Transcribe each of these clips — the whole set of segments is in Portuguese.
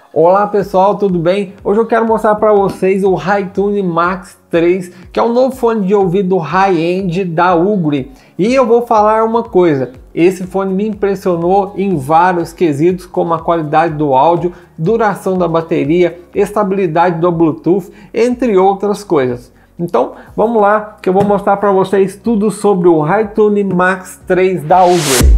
Olá pessoal, tudo bem? Hoje eu quero mostrar para vocês o HiTunes Max 3, que é um novo fone de ouvido high-end da Ugly. E eu vou falar uma coisa, esse fone me impressionou em vários quesitos, como a qualidade do áudio, duração da bateria, estabilidade do Bluetooth, entre outras coisas. Então vamos lá, que eu vou mostrar para vocês tudo sobre o HiTunes Max 3 da Ugly.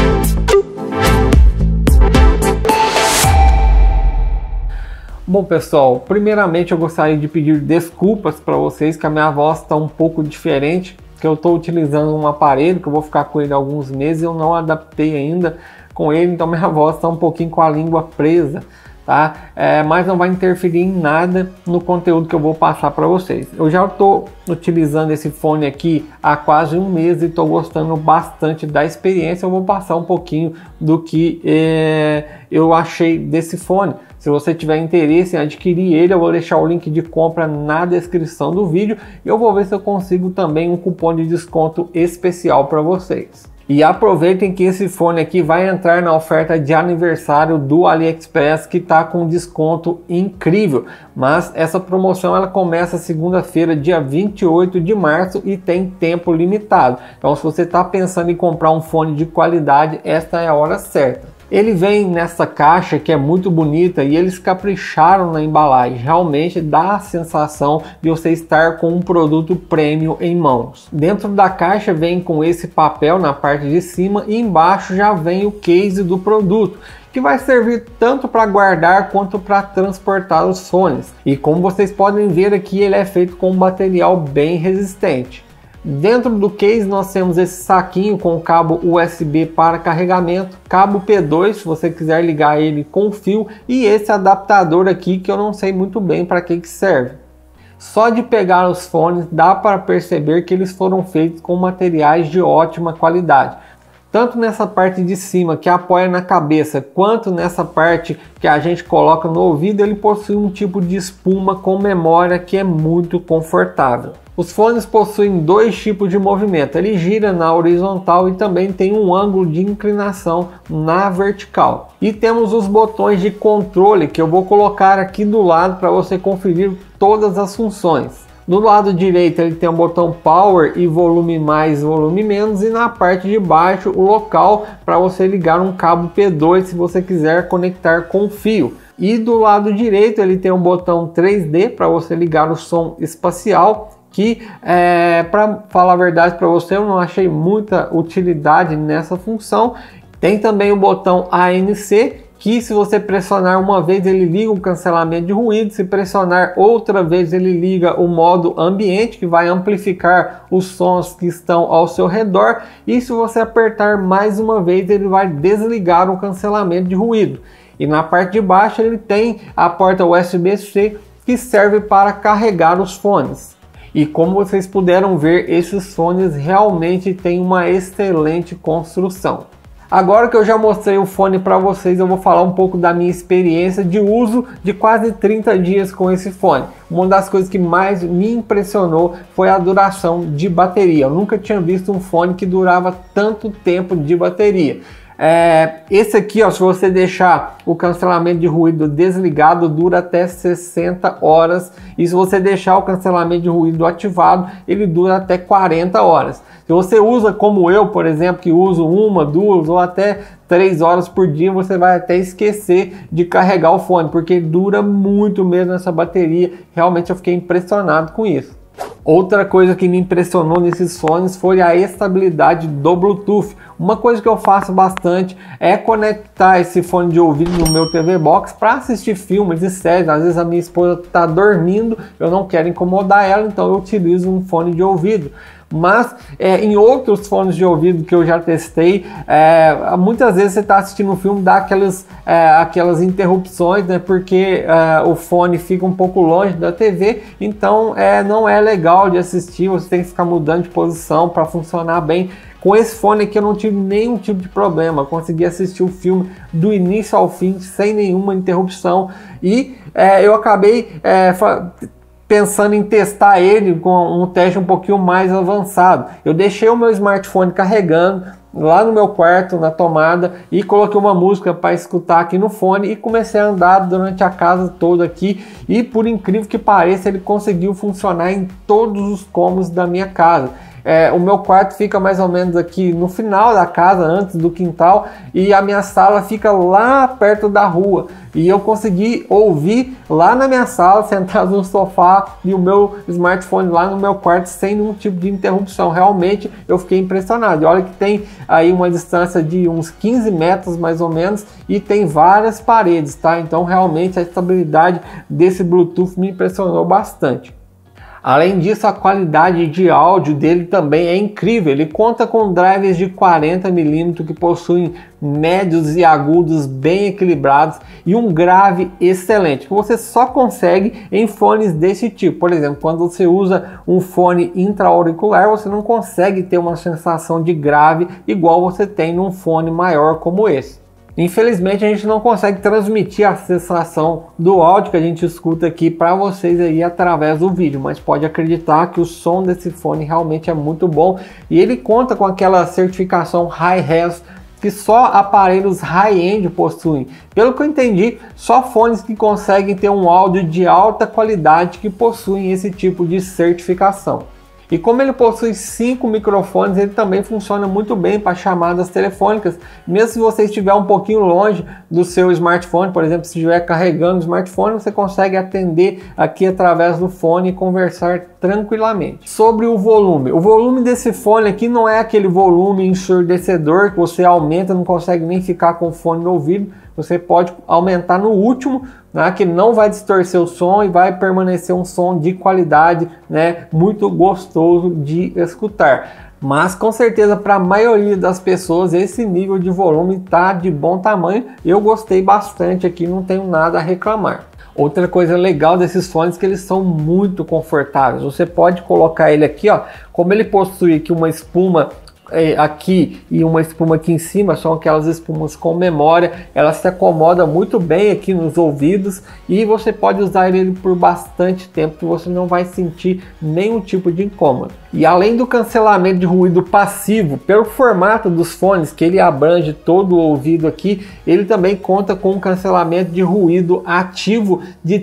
Bom pessoal, primeiramente eu gostaria de pedir desculpas para vocês que a minha voz está um pouco diferente, que eu estou utilizando um aparelho que eu vou ficar com ele alguns meses e eu não adaptei ainda com ele, então minha voz está um pouquinho com a língua presa, tá? Mas não vai interferir em nada no conteúdo que eu vou passar para vocês. Eu já estou utilizando esse fone aqui há quase um mês e estou gostando bastante da experiência. Eu vou passar um pouquinho do que eu achei desse fone. Se você tiver interesse em adquirir ele, eu vou deixar o link de compra na descrição do vídeo e eu vou ver se eu consigo também um cupom de desconto especial para vocês. E aproveitem que esse fone aqui vai entrar na oferta de aniversário do AliExpress, que está com desconto incrível. Mas essa promoção ela começa segunda-feira, dia 28 de março e tem tempo limitado. Então se você está pensando em comprar um fone de qualidade, esta é a hora certa. Ele vem nessa caixa que é muito bonita e eles capricharam na embalagem. Realmente dá a sensação de você estar com um produto premium em mãos. Dentro da caixa vem com esse papel na parte de cima e embaixo já vem o case do produto, que vai servir tanto para guardar quanto para transportar os fones. E como vocês podem ver aqui, ele é feito com um material bem resistente. Dentro do case nós temos esse saquinho com cabo USB para carregamento, cabo P2 se você quiser ligar ele com fio e esse adaptador aqui que eu não sei muito bem para que serve. Só de pegar os fones dá para perceber que eles foram feitos com materiais de ótima qualidade. Tanto nessa parte de cima que apoia na cabeça, quanto nessa parte que a gente coloca no ouvido, ele possui um tipo de espuma com memória que é muito confortável. Os fones possuem dois tipos de movimento, ele gira na horizontal e também tem um ângulo de inclinação na vertical. E temos os botões de controle que eu vou colocar aqui do lado para você conferir todas as funções. Do lado direito ele tem o botão Power e volume mais, volume menos, e na parte de baixo o local para você ligar um cabo P2 se você quiser conectar com fio. E do lado direito ele tem um botão 3D para você ligar o som espacial, que para falar a verdade para você eu não achei muita utilidade nessa função. Tem também o botão ANC, que se você pressionar uma vez ele liga o cancelamento de ruído, se pressionar outra vez ele liga o modo ambiente, que vai amplificar os sons que estão ao seu redor, e se você apertar mais uma vez ele vai desligar o cancelamento de ruído. E na parte de baixo ele tem a porta USB-C que serve para carregar os fones. E como vocês puderam ver, esses fones realmente têm uma excelente construção. Agora que eu já mostrei o fone para vocês, eu vou falar um pouco da minha experiência de uso de quase 30 dias com esse fone. Uma das coisas que mais me impressionou foi a duração de bateria. Eu nunca tinha visto um fone que durava tanto tempo de bateria. Esse aqui, ó, se você deixar o cancelamento de ruído desligado, dura até 60 horas. E se você deixar o cancelamento de ruído ativado, ele dura até 40 horas. Se você usa como eu, por exemplo, que uso 1, 2 ou até 3 horas por dia, você vai até esquecer de carregar o fone, porque dura muito mesmo essa bateria. Realmente eu fiquei impressionado com isso. Outra coisa que me impressionou nesses fones foi a estabilidade do Bluetooth. Uma coisa que eu faço bastante é conectar esse fone de ouvido no meu TV Box para assistir filmes e séries. Às vezes a minha esposa está dormindo, eu não quero incomodar ela, então eu utilizo um fone de ouvido. Mas em outros fones de ouvido que eu já testei, muitas vezes você está assistindo um filme, dá aquelas interrupções, né, porque o fone fica um pouco longe da TV, então não é legal de assistir, você tem que ficar mudando de posição para funcionar bem. Com esse fone aqui eu não tive nenhum tipo de problema, consegui assistir o filme do início ao fim sem nenhuma interrupção e eu acabei pensando em testar ele com um teste um pouquinho mais avançado. Eu deixei o meu smartphone carregando, lá no meu quarto, na tomada, e coloquei uma música para escutar aqui no fone e comecei a andar durante a casa toda aqui, e por incrível que pareça ele conseguiu funcionar em todos os cômodos da minha casa. O meu quarto fica mais ou menos aqui no final da casa, antes do quintal, e a minha sala fica lá perto da rua. E eu consegui ouvir lá na minha sala, sentado no sofá, e o meu smartphone lá no meu quarto sem nenhum tipo de interrupção. Realmente eu fiquei impressionado. E olha que tem aí uma distância de uns 15 metros mais ou menos, e tem várias paredes, tá? Então realmente a estabilidade desse Bluetooth me impressionou bastante. Além disso, a qualidade de áudio dele também é incrível. Ele conta com drivers de 40mm que possuem médios e agudos bem equilibrados e um grave excelente, que você só consegue em fones desse tipo. Por exemplo, quando você usa um fone intra-auricular, você não consegue ter uma sensação de grave igual você tem num fone maior como esse. Infelizmente a gente não consegue transmitir a sensação do áudio que a gente escuta aqui para vocês aí através do vídeo, mas pode acreditar que o som desse fone realmente é muito bom, e ele conta com aquela certificação Hi-Res que só aparelhos high-end possuem. Pelo que eu entendi, só fones que conseguem ter um áudio de alta qualidade que possuem esse tipo de certificação. E como ele possui 5 microfones, ele também funciona muito bem para chamadas telefônicas, mesmo se você estiver um pouquinho longe do seu smartphone. Por exemplo, se estiver carregando o smartphone, você consegue atender aqui através do fone e conversar tranquilamente. Sobre o volume desse fone aqui não é aquele volume ensurdecedor que você aumenta, não consegue nem ficar com o fone no ouvido. Você pode aumentar no último, né, que não vai distorcer o som e vai permanecer um som de qualidade, né, muito gostoso de escutar. Mas com certeza para a maioria das pessoas esse nível de volume está de bom tamanho. Eu gostei bastante aqui, não tenho nada a reclamar. Outra coisa legal desses fones é que eles são muito confortáveis. Você pode colocar ele aqui, ó, como ele possui aqui uma espuma aqui e uma espuma aqui em cima, são aquelas espumas com memória, ela se acomoda muito bem aqui nos ouvidos e você pode usar ele por bastante tempo que você não vai sentir nenhum tipo de incômodo. E além do cancelamento de ruído passivo, pelo formato dos fones, que ele abrange todo o ouvido aqui, ele também conta com um cancelamento de ruído ativo de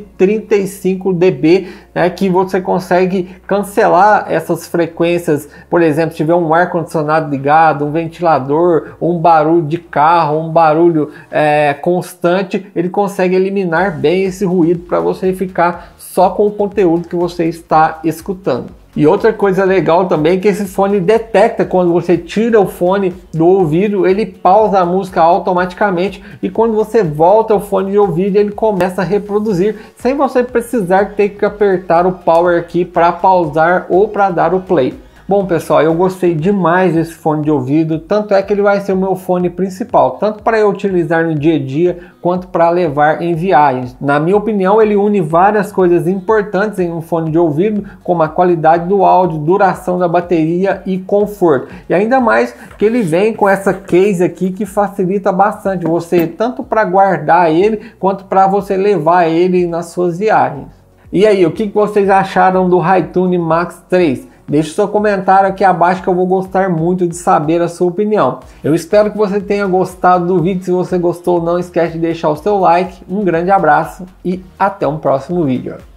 35 dB, né, que você consegue cancelar essas frequências. Por exemplo, se tiver um ar-condicionado ligado, um ventilador, um barulho de carro, um barulho constante, ele consegue eliminar bem esse ruído para você ficar só com o conteúdo que você está escutando. E outra coisa legal também é que esse fone detecta quando você tira o fone do ouvido, ele pausa a música automaticamente, e quando você volta o fone de ouvido ele começa a reproduzir sem você precisar ter que apertar o power aqui para pausar ou para dar o play. Bom pessoal, eu gostei demais desse fone de ouvido, tanto é que ele vai ser o meu fone principal, tanto para eu utilizar no dia a dia, quanto para levar em viagens. Na minha opinião, ele une várias coisas importantes em um fone de ouvido, como a qualidade do áudio, duração da bateria e conforto. E ainda mais que ele vem com essa case aqui que facilita bastante você, tanto para guardar ele, quanto para você levar ele nas suas viagens. E aí, o que vocês acharam do HiTune Max 3? Deixe seu comentário aqui abaixo que eu vou gostar muito de saber a sua opinião. Eu espero que você tenha gostado do vídeo. Se você gostou, não esquece de deixar o seu like. Um grande abraço e até um próximo vídeo.